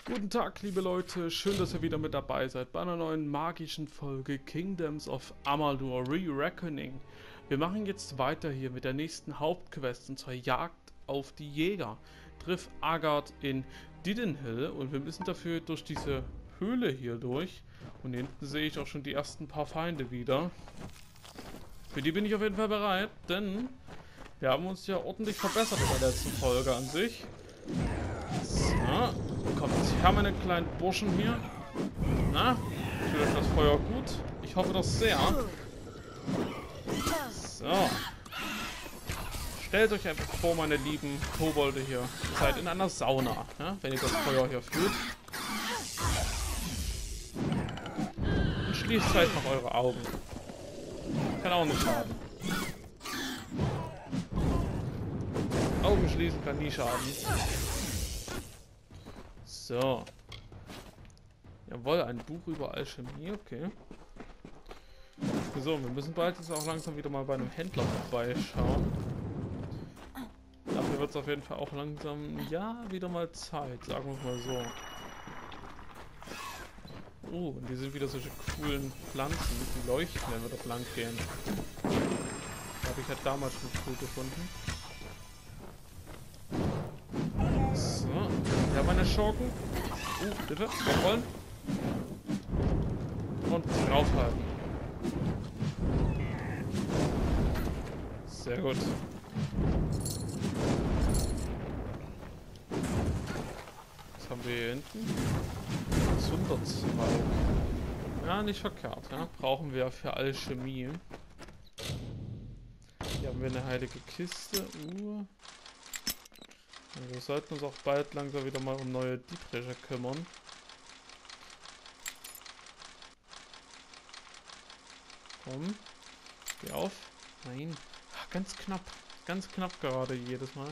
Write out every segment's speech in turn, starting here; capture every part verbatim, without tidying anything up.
Guten Tag, liebe Leute, schön, dass ihr wieder mit dabei seid bei einer neuen magischen Folge Kingdoms of Amalur Re-Reckoning. Wir machen jetzt weiter hier mit der nächsten Hauptquest, und zwar Jagd auf die Jäger. Triff Agard in Didenhill und wir müssen dafür durch diese Höhle hier durch. Und hinten sehe ich auch schon die ersten paar Feinde wieder. Für die bin ich auf jeden Fall bereit, denn wir haben uns ja ordentlich verbessert in der letzten Folge an sich. So. Kommt her, meine kleinen Burschen hier. Na, fühlt euch das Feuer gut? Ich hoffe das sehr. So. Stellt euch einfach vor, meine lieben Kobolde hier. Ihr seid in einer Sauna, ja, wenn ihr das Feuer hier fühlt. Und schließt vielleicht noch eure Augen. Kann auch nicht schaden. Augen schließen kann nie schaden. So. Jawohl, ein Buch über Alchemie, okay. So, wir müssen bald jetzt auch langsam wieder mal bei einem Händler vorbeischauen. Dafür wird es auf jeden Fall auch langsam, ja, wieder mal Zeit, sagen wir es mal so. Oh, und hier sind wieder solche coolen Pflanzen, die leuchten, wenn wir dort lang gehen. Da habe ich halt damals schon cool gefunden. So, ja, meine Schurken. Uh, bitte, aufrollen. Und draufhalten. Sehr gut. Was haben wir hier hinten? Zunderzweig. Ja, nicht verkehrt, ja. Brauchen wir für Alchemie. Hier haben wir eine heilige Kiste. Uh. Wir sollten uns auch bald langsam wieder mal um neue Dietriche kümmern. Komm. Geh auf. Nein. Ach, ganz knapp. Ganz knapp gerade jedes Mal.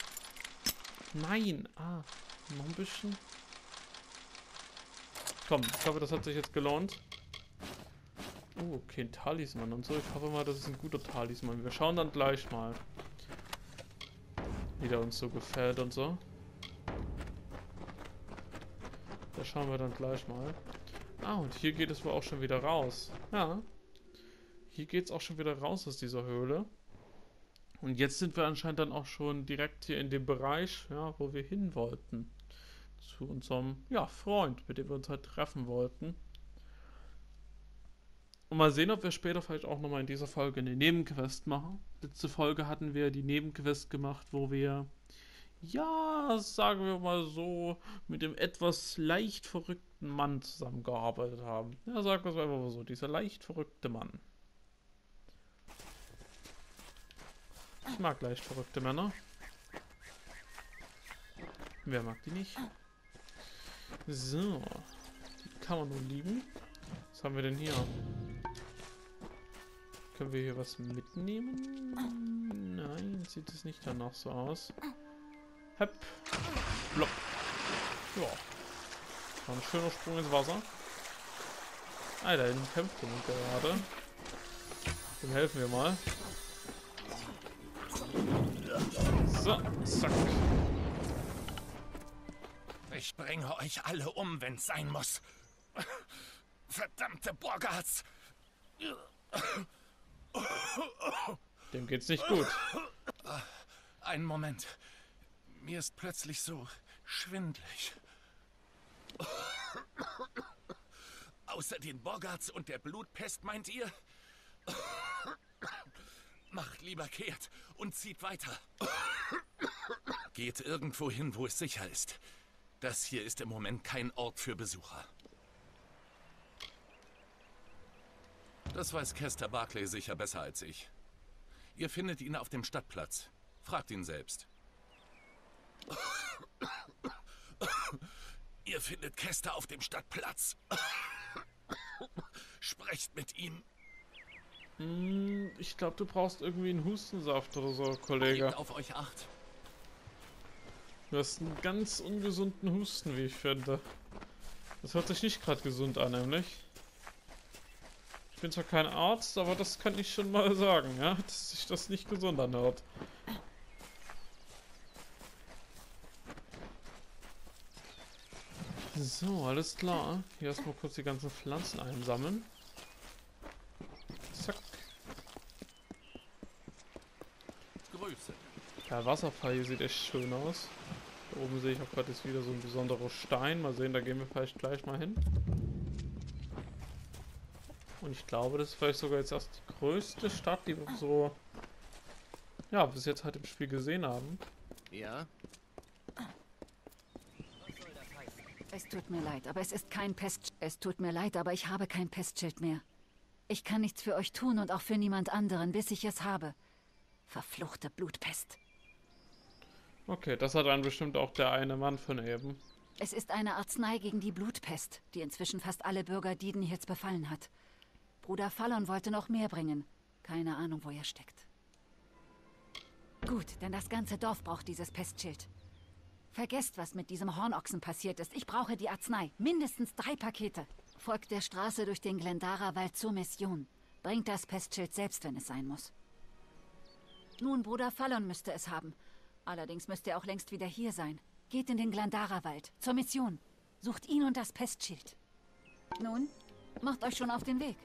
Nein. Ah. Noch ein bisschen. Komm, ich hoffe, das hat sich jetzt gelohnt. Oh, okay, ein Talisman und so. Ich hoffe mal, das ist ein guter Talisman. Wir schauen dann gleich mal, wie der uns so gefällt und so. Da schauen wir dann gleich mal. Ah, und hier geht es wohl auch schon wieder raus. Ja. Hier geht es auch schon wieder raus aus dieser Höhle. Und jetzt sind wir anscheinend dann auch schon direkt hier in dem Bereich, ja, wo wir hin wollten. Zu unserem, ja, Freund, mit dem wir uns halt treffen wollten. Und mal sehen, ob wir später vielleicht auch nochmal in dieser Folge eine Nebenquest machen. Letzte Folge hatten wir die Nebenquest gemacht, wo wir, ja, sagen wir mal so, mit dem etwas leicht verrückten Mann zusammengearbeitet haben. Ja, sagen wir es einfach mal so, dieser leicht verrückte Mann. Ich mag leicht verrückte Männer. Wer mag die nicht? So, die kann man nun lieben. Was haben wir denn hier? Können wir hier was mitnehmen? Nein, sieht es nicht danach so aus. Hepp. Blopp. Ja. War ein schöner Sprung ins Wasser. Ah, da hinten kämpft jemand gerade. Dem helfen wir mal. So, zack. Ich bringe euch alle um, wenn es sein muss. Verdammte Borgarts! Dem geht's nicht gut. Einen Moment. Mir ist plötzlich so schwindlig. Außer den Borgarts und der Blutpest, meint ihr? Macht lieber kehrt und zieht weiter. Geht irgendwo hin, wo es sicher ist. Das hier ist im Moment kein Ort für Besucher. Das weiß Kester Barclay sicher besser als ich. Ihr findet ihn auf dem Stadtplatz. Fragt ihn selbst. Ihr findet Kester auf dem Stadtplatz. Sprecht mit ihm. Hm, ich glaube, du brauchst irgendwie einen Hustensaft oder so, Kollege. Gebt auf euch acht. Du hast einen ganz ungesunden Husten, wie ich finde. Das hört sich nicht gerade gesund an, nämlich. Ich bin zwar kein Arzt, aber das kann ich schon mal sagen, ja, dass sich das nicht gesund anhört. So, alles klar. Hier erstmal kurz die ganzen Pflanzen einsammeln. Zack. Grüße. Der Wasserfall hier sieht echt schön aus. Da oben sehe ich auch gerade jetzt wieder so ein besonderer Stein. Mal sehen, da gehen wir vielleicht gleich mal hin. Und ich glaube, das ist vielleicht sogar jetzt erst die größte Stadt, die wir so, ja, bis jetzt halt im Spiel gesehen haben. Ja? Es tut mir leid, aber es ist kein Pest... Es tut mir leid, aber ich habe kein Pestschild mehr. Ich kann nichts für euch tun und auch für niemand anderen, bis ich es habe. Verfluchte Blutpest. Okay, das hat dann bestimmt auch der eine Mann von eben. Es ist eine Arznei gegen die Blutpest, die inzwischen fast alle Bürger Didenhirts befallen hat. Bruder Fallon wollte noch mehr bringen. Keine Ahnung, wo er steckt. Gut, denn das ganze Dorf braucht dieses Pestschild. Vergesst, was mit diesem Hornochsen passiert ist. Ich brauche die Arznei. Mindestens drei Pakete. Folgt der Straße durch den Glendara-Wald zur Mission. Bringt das Pestschild selbst, wenn es sein muss. Nun, Bruder Fallon müsste es haben. Allerdings müsste er auch längst wieder hier sein. Geht in den Glendara-Wald. Zur Mission. Sucht ihn und das Pestschild. Nun, macht euch schon auf den Weg.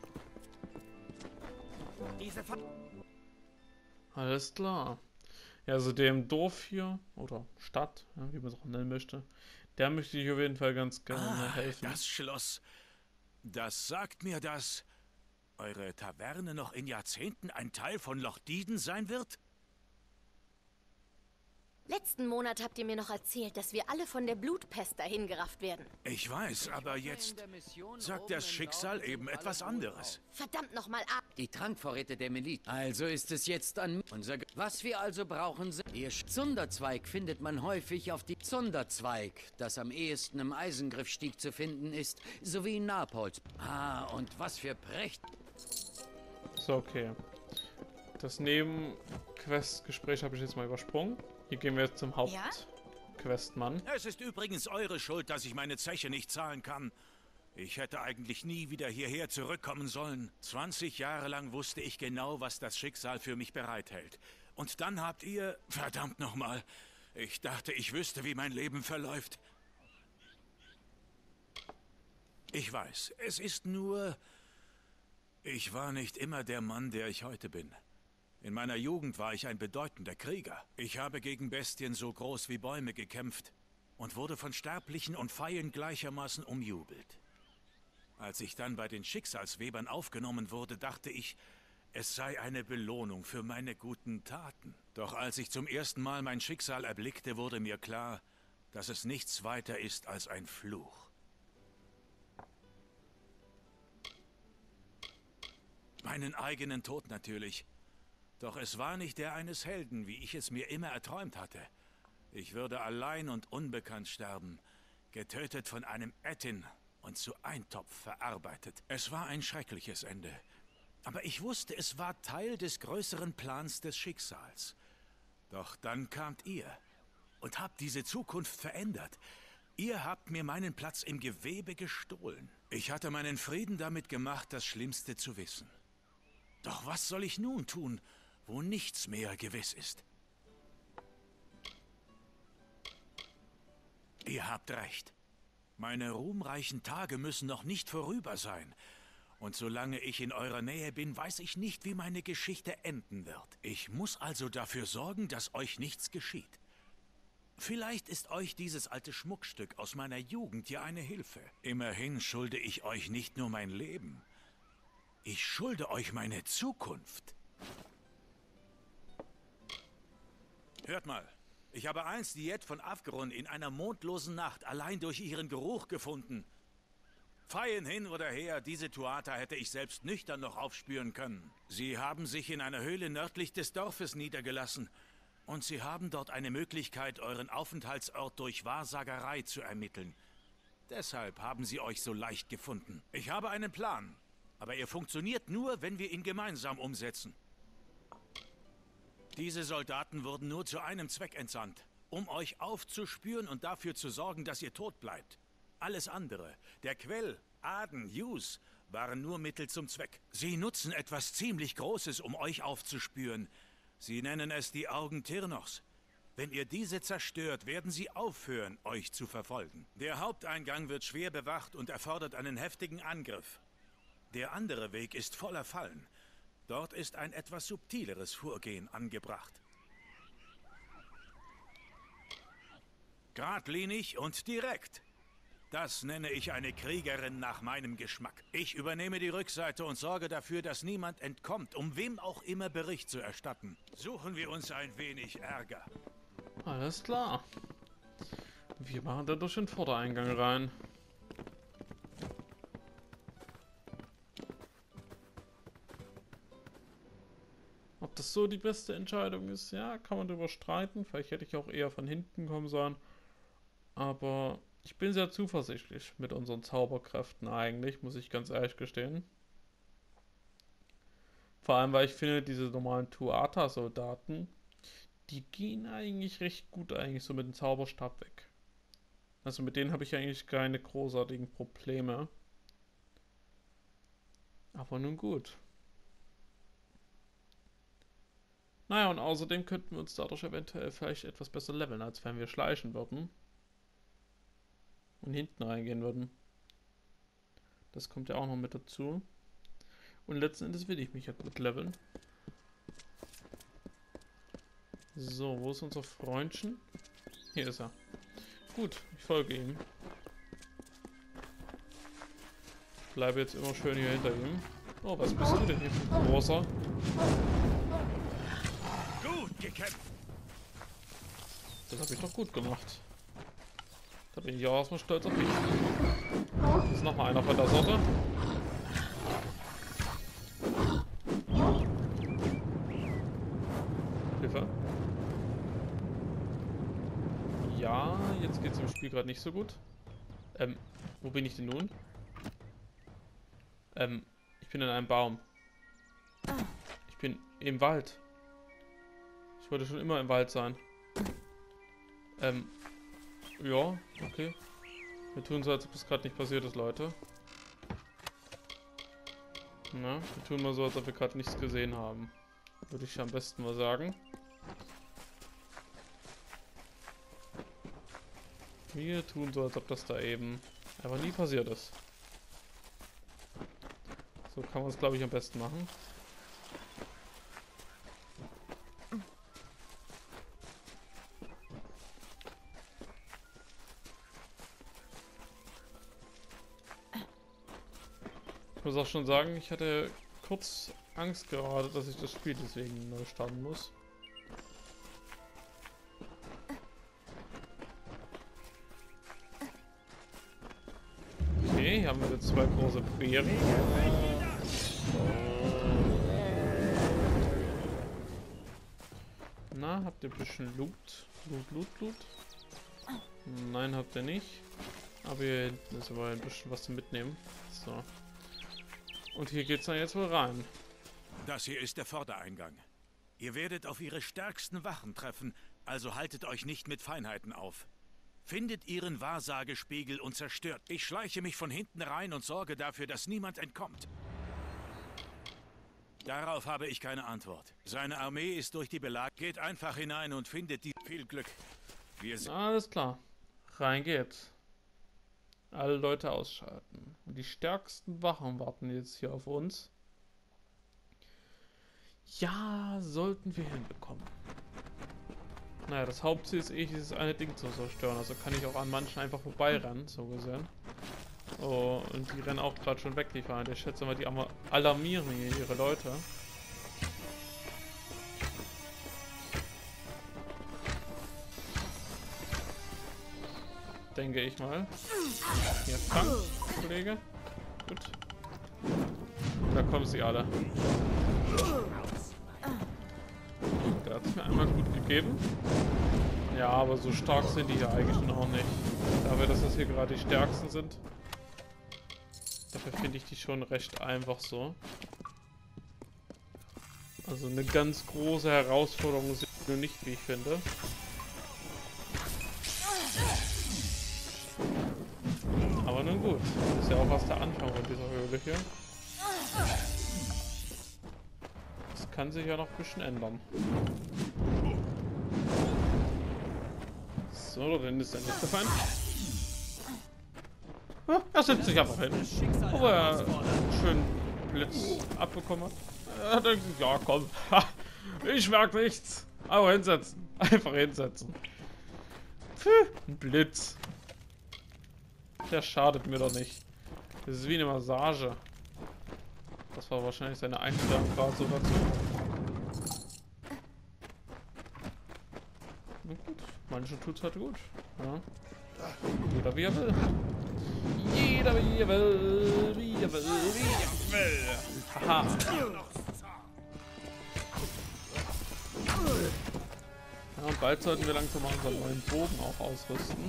Alles klar. Ja, also dem Dorf hier, oder Stadt, ja, wie man es auch nennen möchte, der möchte ich auf jeden Fall ganz gerne Ah, helfen. das Schloss. Das sagt mir, dass eure Taverne noch in Jahrzehnten ein Teil von Loch Diden sein wird? Letzten Monat habt ihr mir noch erzählt, dass wir alle von der Blutpest dahin gerafft werden. Ich weiß, aber jetzt sagt das Schicksal eben etwas anderes. Verdammt nochmal ab! Die Trankvorräte der Miliz. Also ist es jetzt an unser... Ge Was wir also brauchen sind... Ihr Zunderzweig findet man häufig auf die Zunderzweig, das am ehesten im Eisengriffstieg zu finden ist, sowie Napolz. Ah, und was für Precht... So, okay. Das Nebenquest-Gespräch habe ich jetzt mal übersprungen. Hier gehen wir jetzt zum Hauptquestmann. Es ist übrigens eure Schuld, dass ich meine Zeche nicht zahlen kann. Ich hätte eigentlich nie wieder hierher zurückkommen sollen. zwanzig Jahre lang wusste ich genau, was das Schicksal für mich bereithält. Und dann habt ihr... Verdammt nochmal. Ich dachte, ich wüsste, wie mein Leben verläuft. Ich weiß, es ist nur... Ich war nicht immer der Mann, der ich heute bin. In meiner Jugend war ich ein bedeutender Krieger. Ich habe gegen Bestien so groß wie Bäume gekämpft und wurde von Sterblichen und Pfeilen gleichermaßen umjubelt. Als ich dann bei den Schicksalswebern aufgenommen wurde, dachte ich, es sei eine Belohnung für meine guten Taten. Doch als ich zum ersten Mal mein Schicksal erblickte, wurde mir klar, dass es nichts weiter ist als ein Fluch. Meinen eigenen Tod natürlich. Doch es war nicht der eines Helden, wie ich es mir immer erträumt hatte. Ich würde allein und unbekannt sterben, getötet von einem Ettin und zu Eintopf verarbeitet. Es war ein schreckliches Ende. Aber ich wusste, es war Teil des größeren Plans des Schicksals. Doch dann kamt ihr und habt diese Zukunft verändert. Ihr habt mir meinen Platz im Gewebe gestohlen. Ich hatte meinen Frieden damit gemacht, das Schlimmste zu wissen. Doch was soll ich nun tun, wo nichts mehr gewiss ist? Ihr habt recht. Meine ruhmreichen Tage müssen noch nicht vorüber sein. Und solange ich in eurer Nähe bin, weiß ich nicht, wie meine Geschichte enden wird. Ich muss also dafür sorgen, dass euch nichts geschieht. Vielleicht ist euch dieses alte Schmuckstück aus meiner Jugend ja eine Hilfe. Immerhin schulde ich euch nicht nur mein Leben. Ich schulde euch meine Zukunft. Hört mal, ich habe einst Diet von Avgrund in einer mondlosen Nacht allein durch ihren Geruch gefunden. Feien hin oder her, diese Tuata hätte ich selbst nüchtern noch aufspüren können. Sie haben sich in einer Höhle nördlich des Dorfes niedergelassen. Und sie haben dort eine Möglichkeit, euren Aufenthaltsort durch Wahrsagerei zu ermitteln. Deshalb haben sie euch so leicht gefunden. Ich habe einen Plan, aber er funktioniert nur, wenn wir ihn gemeinsam umsetzen. Diese Soldaten wurden nur zu einem Zweck entsandt, um euch aufzuspüren und dafür zu sorgen, dass ihr tot bleibt. Alles andere, der Quell, Aden, Jus, waren nur Mittel zum Zweck. Sie nutzen etwas ziemlich Großes, um euch aufzuspüren. Sie nennen es die Augen Tirnochs. Wenn ihr diese zerstört, werden sie aufhören, euch zu verfolgen. Der Haupteingang wird schwer bewacht und erfordert einen heftigen Angriff. Der andere Weg ist voller Fallen. Dort ist ein etwas subtileres Vorgehen angebracht. Gradlinig und direkt. Das nenne ich eine Kriegerin nach meinem Geschmack. Ich übernehme die Rückseite und sorge dafür, dass niemand entkommt, um wem auch immer Bericht zu erstatten. Suchen wir uns ein wenig Ärger. Alles klar. Wir machen da durch den Vordereingang rein. Ob das so die beste Entscheidung ist, ja, kann man darüber streiten. Vielleicht hätte ich auch eher von hinten kommen sollen. Aber ich bin sehr zuversichtlich mit unseren Zauberkräften eigentlich, muss ich ganz ehrlich gestehen. Vor allem, weil ich finde, diese normalen Tuatha-Soldaten, die gehen eigentlich recht gut eigentlich so mit dem Zauberstab weg. Also mit denen habe ich eigentlich keine großartigen Probleme. Aber nun gut. Naja, und außerdem könnten wir uns dadurch eventuell vielleicht etwas besser leveln, als wenn wir schleichen würden. Und hinten reingehen würden. Das kommt ja auch noch mit dazu. Und letzten Endes will ich mich ja gut leveln. So, wo ist unser Freundchen? Hier ist er. Gut, ich folge ihm. Bleibe jetzt immer schön hier hinter ihm. Oh, was bist du denn hier für ein großer? Gut gekämpft! Das habe ich doch gut gemacht. Da bin ich auch erstmal stolz auf mich. Ist noch mal einer von der Sorte. Hilfe. Ja, jetzt geht es im Spiel gerade nicht so gut. Ähm, wo bin ich denn nun? Ähm, ich bin in einem Baum. Ich bin im Wald. Ich wollte schon immer im Wald sein. Ähm, ja, okay. Wir tun so, als ob es gerade nicht passiert ist, Leute. Na, wir tun mal so, als ob wir gerade nichts gesehen haben. Würde ich am besten mal sagen. Wir tun so, als ob das da eben einfach nie passiert ist. So kann man es, glaube ich, am besten machen. Ich muss auch schon sagen, ich hatte kurz Angst gerade, dass ich das Spiel deswegen neu starten muss. Okay, hier haben wir jetzt zwei große Beeren. Na, habt ihr ein bisschen Loot? Loot, Loot, Loot? Nein, habt ihr nicht. Aber hier hinten ist aber ein bisschen was zu mitnehmen. So. Und hier geht's dann jetzt wohl rein. Das hier ist der Vordereingang. Ihr werdet auf ihre stärksten Wachen treffen, also haltet euch nicht mit Feinheiten auf. Findet ihren Wahrsagespiegel und zerstört. Ich schleiche mich von hinten rein und sorge dafür, dass niemand entkommt. Darauf habe ich keine Antwort. Seine Armee ist durch die Belag. Geht einfach hinein und findet die... Viel Glück. Wir sind... Alles klar. Rein geht's. Alle Leute ausschalten. Und die stärksten Wachen warten jetzt hier auf uns. Ja, sollten wir hinbekommen. Naja, das Hauptziel ist eh, dieses eine Ding zu zerstören. Also kann ich auch an manchen einfach vorbeirennen, so gesehen. Oh, und die rennen auch gerade schon weg, die Feinde. Ich schätze mal, die alarmieren hier ihre Leute. Denke ich mal. Hier, fang, Kollege. Gut. Da kommen sie alle. Der hat es mir einmal gut gegeben. Ja, aber so stark sind die hier eigentlich schon auch nicht. Dafür, dass das hier gerade die stärksten sind. Dafür finde ich die schon recht einfach so. Also eine ganz große Herausforderung sind die nur nicht, wie ich finde. Aber nun gut. Das ist ja auch erst der Anfang von dieser Höhle hier. Das kann sich ja noch ein bisschen ändern. So, da ist der nächste Feind. Ja, er setzt sich einfach hin. Wo er schön Blitz abbekommen hat. Er denkt, ja komm, ich merke nichts. Aber hinsetzen. Einfach hinsetzen. Puh, ein Blitz. Der schadet mir doch nicht. Das ist wie eine Massage. Das war wahrscheinlich seine Einstellung gerade so dazu. Na gut, manche tut's halt gut. Ja. Jeder wie er will. Jeder wie er will, wie er will, wie er will. Haha. Ja, und bald sollten wir langsam mal unseren neuen Bogen auch ausrüsten.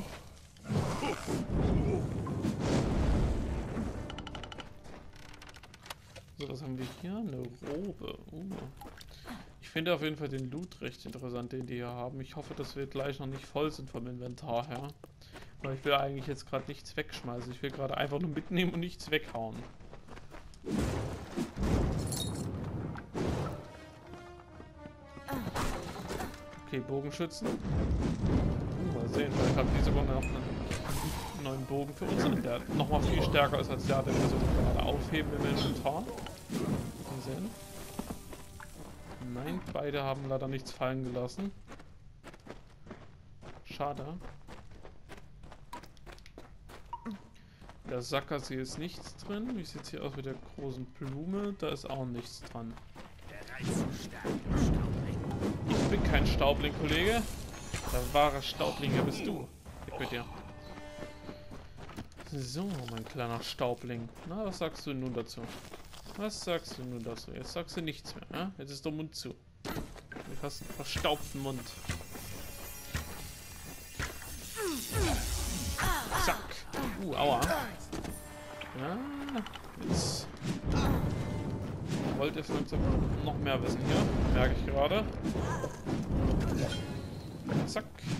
So, was haben wir hier? Eine Robe. Uh. Ich finde auf jeden Fall den Loot recht interessant, den die hier haben. Ich hoffe, dass wir gleich noch nicht voll sind vom Inventar her. Weil ich will eigentlich jetzt gerade nichts wegschmeißen. Ich will gerade einfach nur mitnehmen und nichts weghauen. Okay, Bogenschützen. Uh, mal sehen, vielleicht haben die sogar noch einen neuen Bogen für uns, der nochmal viel stärker ist als der, den wir so gerade aufheben im Inventar. Mal sehen. Nein, beide haben leider nichts fallen gelassen. Schade. Der Sackgasse ist nichts drin. Wie sieht es hier aus mit der großen Blume? Da ist auch nichts dran. Ich bin kein Staubling, Kollege. Der wahre Staublinge bist du. Ich mit dir. So, mein kleiner Staubling. Na, was sagst du nun dazu? Was sagst du nun dazu? Jetzt sagst du nichts mehr, ja? Jetzt ist der Mund zu. Du hast einen verstaubten Mund. Zack. Uh, aua. Ja, jetzt wollt ihr vielleicht noch mehr wissen hier. Merke ich gerade. Zack.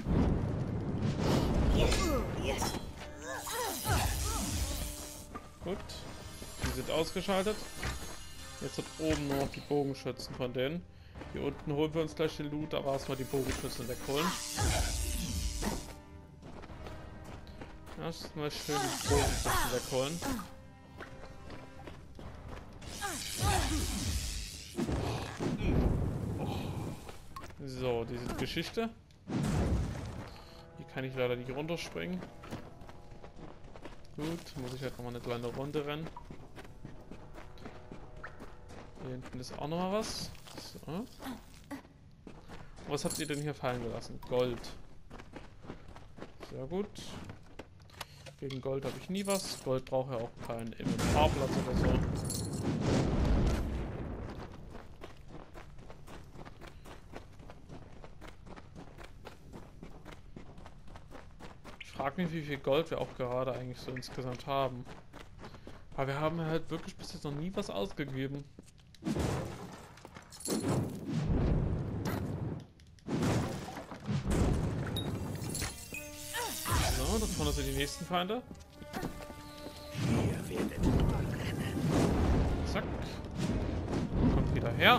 Gut. Die sind ausgeschaltet. Jetzt hat oben nur noch die Bogenschützen von denen. Hier unten holen wir uns gleich den Loot, aber erstmal die Bogenschützen wegholen. Erstmal schön die Bogenschützen wegholen. So, diese Geschichte. Hier kann ich leider nicht runterspringen. Gut, muss ich halt nochmal eine kleine Runde rennen. Hier hinten ist auch nochmal was. So. Was habt ihr denn hier fallen gelassen? Gold. Sehr gut. Gegen Gold habe ich nie was. Gold braucht ja auch keinen Inventarplatz oder so. Ich frage mich, wie viel Gold wir auch gerade eigentlich so insgesamt haben. Aber wir haben halt wirklich bis jetzt noch nie was ausgegeben. So, da vorne sind die nächsten Feinde. Zack. Kommt wieder her.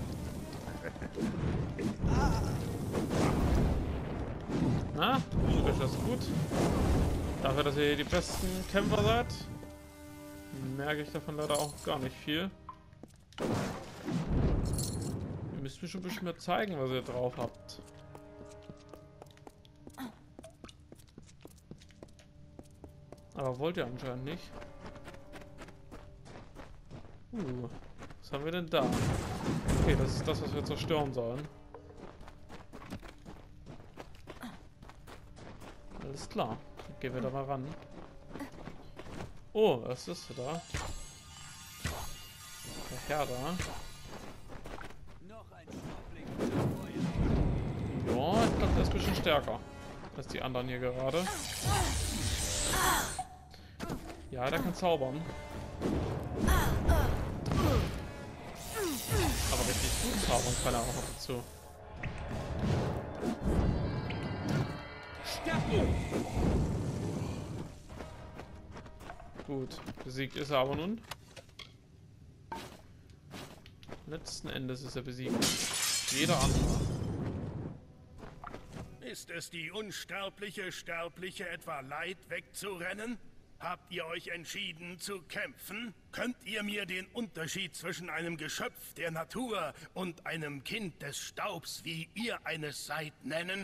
Na, tut euch das gut? Dafür, dass ihr hier die besten Kämpfer seid, merke ich davon leider auch gar nicht viel. Ihr müsst mir schon ein bisschen mehr zeigen, was ihr drauf habt. Aber wollt ihr anscheinend nicht. Uh, was haben wir denn da? Okay, das ist das, was wir zerstören sollen. Alles klar. Dann gehen wir da mal ran. Oh, was ist da? Der Herr da. Ja, ich glaube, der ist ein bisschen stärker als die anderen hier gerade. Ja, der kann zaubern. Aber richtig gut zaubern kann er auch noch dazu. Gut, besiegt ist er aber nun. Letzten Endes ist er besiegt. Jeder andere. Ist es die unsterbliche Sterbliche etwa leid, wegzurennen? Habt ihr euch entschieden zu kämpfen? Könnt ihr mir den Unterschied zwischen einem Geschöpf der Natur und einem Kind des Staubs, wie ihr eines seid, nennen?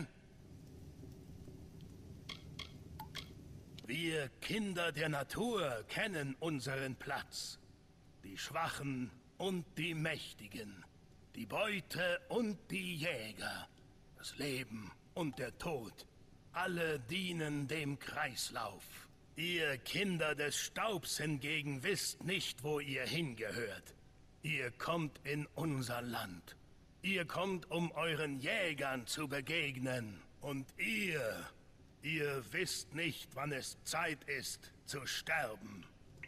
Wir Kinder der Natur kennen unseren Platz. Die Schwachen und die Mächtigen. Die Beute und die Jäger. Das Leben und der Tod. Alle dienen dem Kreislauf. Ihr Kinder des Staubs hingegen wisst nicht, wo ihr hingehört. Ihr kommt in unser Land. Ihr kommt, um euren Jägern zu begegnen. Und ihr, ihr wisst nicht, wann es Zeit ist, zu sterben.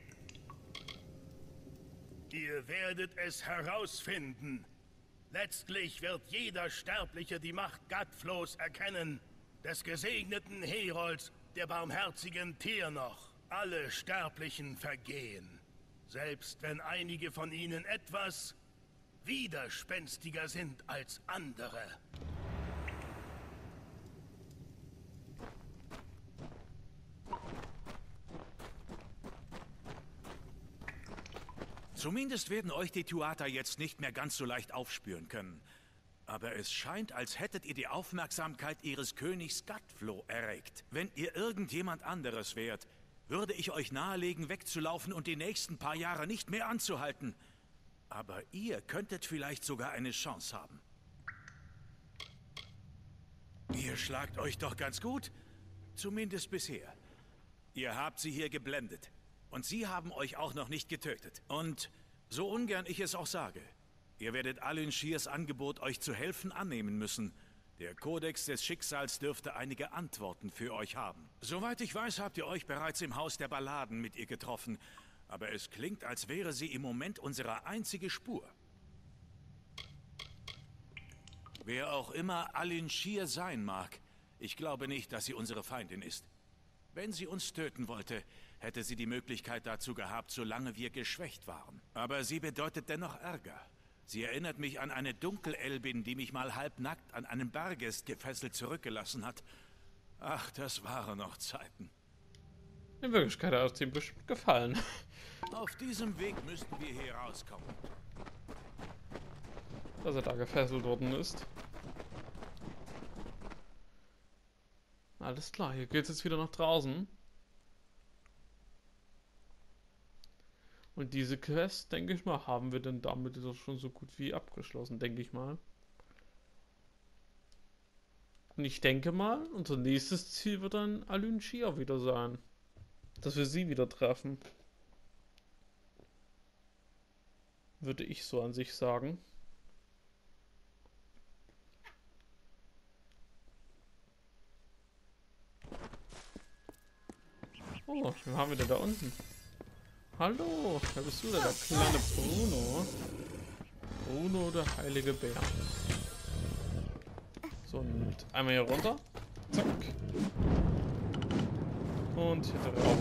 Ihr werdet es herausfinden. Letztlich wird jeder Sterbliche die Macht Gadflohs erkennen, des gesegneten Herolds, der barmherzigen Tirnoch. Alle Sterblichen vergehen, selbst wenn einige von ihnen etwas widerspenstiger sind als andere. Zumindest werden euch die Tuatha jetzt nicht mehr ganz so leicht aufspüren können. Aber es scheint, als hättet ihr die Aufmerksamkeit ihres Königs Gadfloh erregt. Wenn ihr irgendjemand anderes wärt, würde ich euch nahelegen, wegzulaufen und die nächsten paar Jahre nicht mehr anzuhalten. Aber ihr könntet vielleicht sogar eine Chance haben. Ihr schlagt euch doch ganz gut. Zumindest bisher. Ihr habt sie hier geblendet. Und sie haben euch auch noch nicht getötet. Und so ungern ich es auch sage, ihr werdet Alyn Shirs Angebot, euch zu helfen, annehmen müssen. Der Kodex des Schicksals dürfte einige Antworten für euch haben. Soweit ich weiß, habt ihr euch bereits im Haus der Balladen mit ihr getroffen. Aber es klingt, als wäre sie im Moment unsere einzige Spur. Wer auch immer Alyn Shir sein mag, ich glaube nicht, dass sie unsere Feindin ist. Wenn sie uns töten wollte, hätte sie die Möglichkeit dazu gehabt, solange wir geschwächt waren. Aber sie bedeutet dennoch Ärger. Sie erinnert mich an eine Dunkelelbin, die mich mal halbnackt an einem Bergest gefesselt zurückgelassen hat. Ach, das waren noch Zeiten. In Wirklichkeit hat es ihm bestimmt gefallen. Auf diesem Weg müssten wir hier rauskommen. Dass er da gefesselt worden ist. Alles klar, hier geht es jetzt wieder nach draußen. Und diese Quest, denke ich mal, haben wir dann damit doch schon so gut wie abgeschlossen, denke ich mal. Und ich denke mal, unser nächstes Ziel wird dann Alyn Shir wieder sein. Dass wir sie wieder treffen. Würde ich so an sich sagen. Oh, wen haben wir denn da unten? Hallo, wer bist du denn, der kleine Bruno? Bruno, der heilige Bär. So, und einmal hier runter. Zack. Und hier drauf.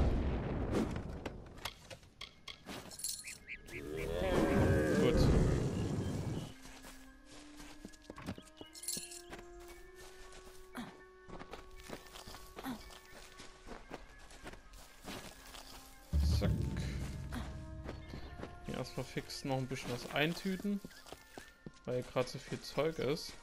Gut. Zack. Hier erstmal fix noch ein bisschen was eintüten, weil hier gerade so viel Zeug ist.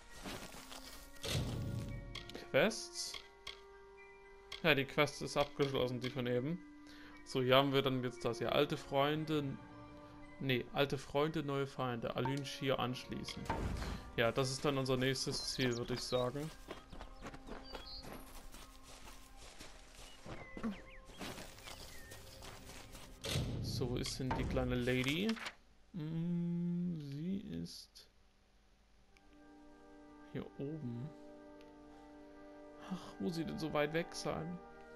Quests. Ja, die Quest ist abgeschlossen, die von eben. So, hier haben wir dann jetzt das hier. Alte Freunde... Ne, alte Freunde, neue Feinde. Alyn Shir anschließen. Ja, das ist dann unser nächstes Ziel, würde ich sagen. So, wo ist denn die kleine Lady? Hm, sie ist... hier oben. Ach, muss sie denn so weit weg sein?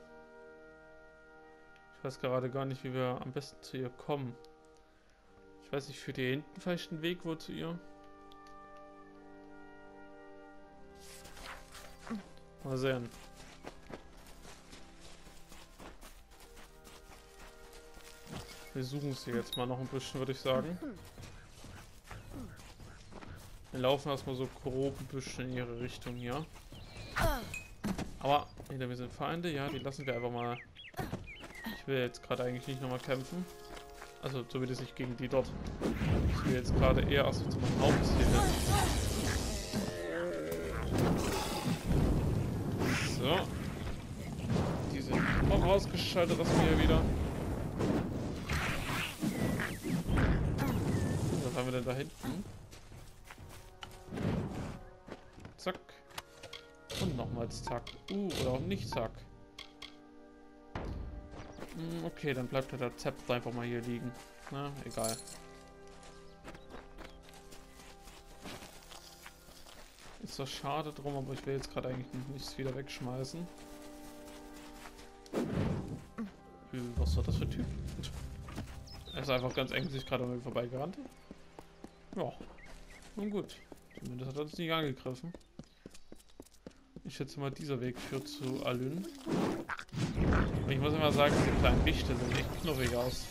Ich weiß gerade gar nicht, wie wir am besten zu ihr kommen. Ich weiß nicht, führt hier hinten vielleicht einen Weg wohl zu ihr? Mal sehen. Wir suchen sie jetzt mal noch ein bisschen, würde ich sagen. Wir laufen erstmal so grob ein bisschen in ihre Richtung hier. Aber hinter mir sind Feinde. Ja, die lassen wir einfach mal. Ich will jetzt gerade eigentlich nicht nochmal kämpfen. Also zumindest nicht gegen die dort. Ich will jetzt gerade eher aus zu meinem Hauptziel hin. So. Die sind auch ausgeschaltet aus mir wieder. Was haben wir denn da hinten? Zack. Und nochmals zack. Uh, oder auch nicht zack. Hm, okay, dann bleibt der Zepter einfach mal hier liegen. Na, egal. Ist doch schade drum, aber ich will jetzt gerade eigentlich nichts wieder wegschmeißen. Äh, Was war das für ein Typ? Er ist einfach ganz ängstlich gerade an mir vorbeigerannt. Ja, nun gut. Zumindest hat er uns nicht angegriffen. Ich schätze mal, dieser Weg führt zu Alyn. Ich muss immer sagen, diese kleinen Wichte sehen echt knuffig aus.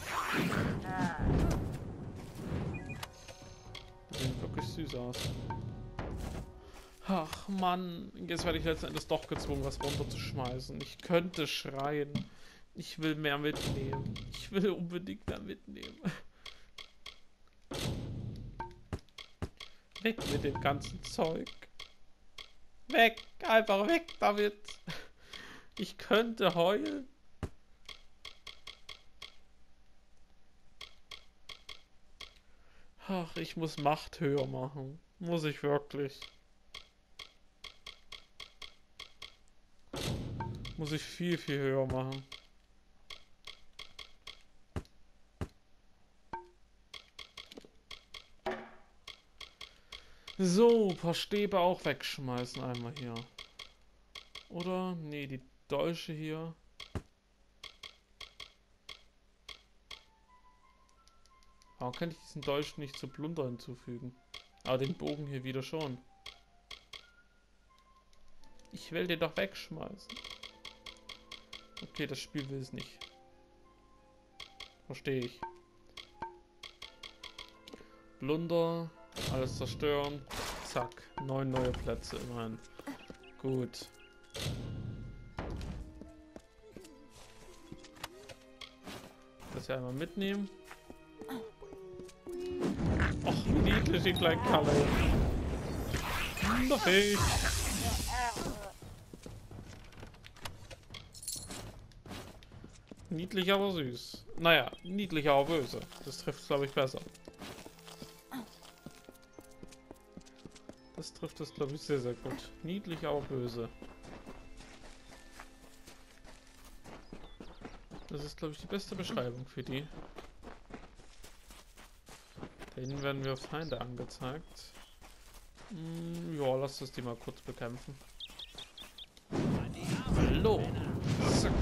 Die sehen wirklich süß aus. Ach Mann, jetzt werde ich letzten Endes doch gezwungen, was runterzuschmeißen. Ich könnte schreien. Ich will mehr mitnehmen. Ich will unbedingt mehr mitnehmen. Weg mit dem ganzen Zeug. Weg, einfach weg damit. Ich könnte heulen. Ach, ich muss Macht höher machen. Muss ich wirklich. Muss ich viel, viel höher machen. So, ein paar Stäbe auch wegschmeißen einmal hier. Oder? Nee, die Dolche hier. Warum kann ich diesen Dolch nicht zu Plunder hinzufügen? Aber den Bogen hier wieder schon. Ich will den doch wegschmeißen. Okay, das Spiel will es nicht. Verstehe ich. Plunder. Alles zerstören. Zack. Neun neue Plätze immerhin. Gut. Das ja einmal mitnehmen. Och, wie niedlich die kleinen Kalle. Noch ich. Niedlich, aber süß. Naja, niedlich, aber böse. Das trifft, glaube ich, besser. Das trifft es, glaube ich, sehr, sehr gut. Niedlich, aber böse. Das ist, glaube ich, die beste Beschreibung für die. Da hinten werden wir Feinde angezeigt. Hm, ja, lass uns die mal kurz bekämpfen. Hallo! Zack.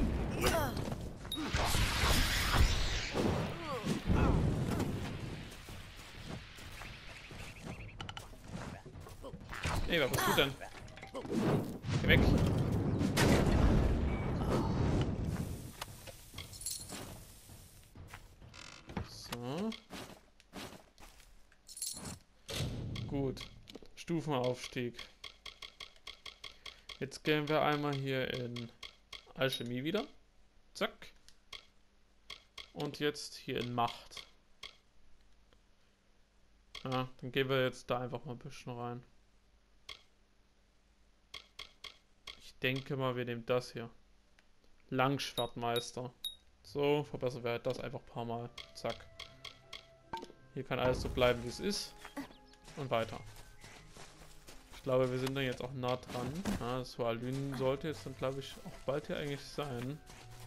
Ey, was bist du denn? Geh weg. So. Gut. Stufenaufstieg. Jetzt gehen wir einmal hier in Alchemie wieder. Zack. Und jetzt hier in Macht. Ja, dann gehen wir jetzt da einfach mal ein bisschen rein. Ich denke mal, wir nehmen das hier. Langschwertmeister. So, verbessern wir halt das einfach ein paar Mal. Zack. Hier kann alles so bleiben, wie es ist. Und weiter. Ich glaube, wir sind dann jetzt auch nah dran. Ja, das war Alyn sollte jetzt dann, glaube ich, auch bald hier eigentlich sein.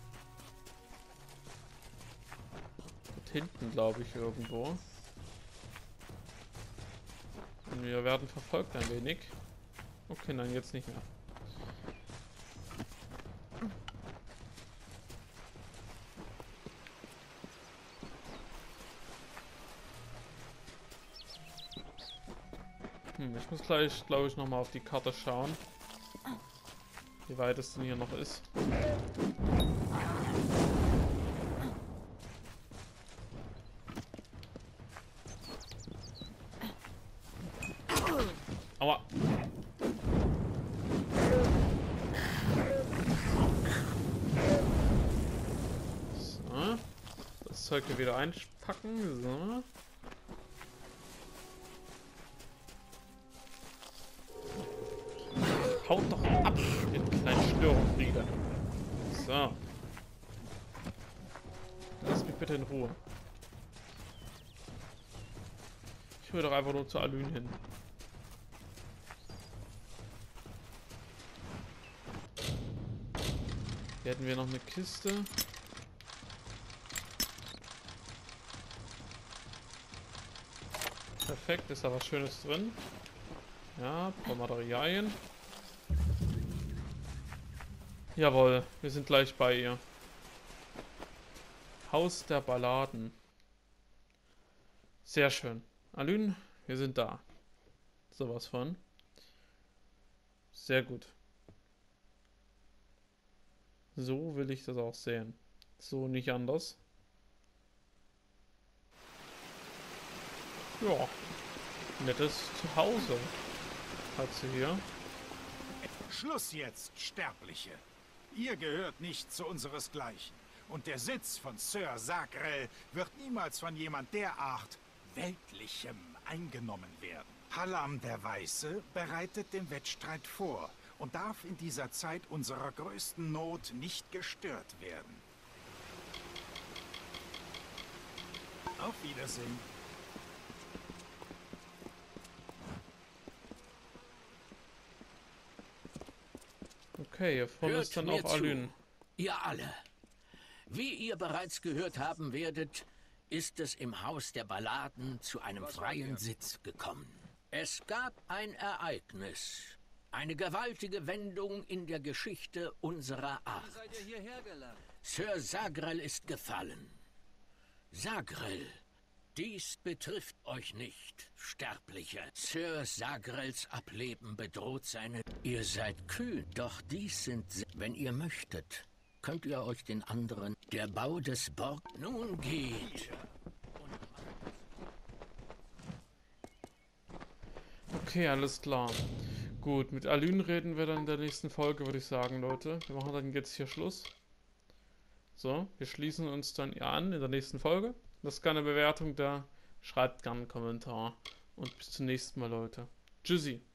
Dort hinten, glaube ich, irgendwo. Und wir werden verfolgt ein wenig. Okay, nein, jetzt nicht mehr. Hm, ich muss gleich, glaube ich, nochmal auf die Karte schauen. Wie weit es denn hier noch ist. Aua. Zeug hier wieder einpacken. So. Haut doch ab, ihr kleinen Störungsflieger. So. Lass mich bitte in Ruhe. Ich will doch einfach nur zu Alyn hin. Hier hätten wir noch eine Kiste. Perfekt, ist da was Schönes drin. Ja, ein paar Materialien. Jawohl, wir sind gleich bei ihr. Haus der Balladen. Sehr schön. Alyn, wir sind da. Sowas von. Sehr gut. So will ich das auch sehen. So nicht anders. Ja. Nettes Zuhause hat sie hier. Schluss jetzt, Sterbliche. Ihr gehört nicht zu unseresgleichen. Und der Sitz von Sir Sagrel wird niemals von jemand derart Weltlichem eingenommen werden. Hallam der Weiße bereitet den Wettstreit vor und darf in dieser Zeit unserer größten Not nicht gestört werden. Auf Wiedersehen. Okay, hier vorne Hört ist dann mir auch Alyn. zu, ihr alle. Wie ihr bereits gehört haben werdet, ist es im Haus der Balladen zu einem freien Sitz gekommen. Es gab ein Ereignis, eine gewaltige Wendung in der Geschichte unserer Art. Sir Sagrel ist gefallen. Sagrel, dies betrifft euch nicht, Sterbliche. Sir Sagrels Ableben bedroht seine... Ihr seid kühn, doch dies sind... Wenn ihr möchtet, könnt ihr euch den anderen... Der Bau des Borg... Nun geht. Okay, alles klar. Gut, mit Alyn reden wir dann in der nächsten Folge, würde ich sagen, Leute. Wir machen dann jetzt hier Schluss. So, wir schließen uns dann ja an in der nächsten Folge. Lasst gerne eine Bewertung da, schreibt gerne einen Kommentar und bis zum nächsten Mal, Leute. Tschüssi.